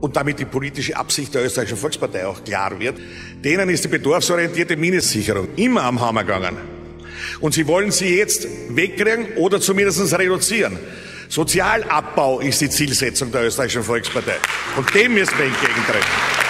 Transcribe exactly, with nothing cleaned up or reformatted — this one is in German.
und damit die politische Absicht der Österreichischen Volkspartei auch klar wird, denen ist die bedarfsorientierte Mindestsicherung immer am Hammer gegangen. Und sie wollen sie jetzt wegkriegen oder zumindest reduzieren. Sozialabbau ist die Zielsetzung der Österreichischen Volkspartei. Und dem müssen wir entgegentreten.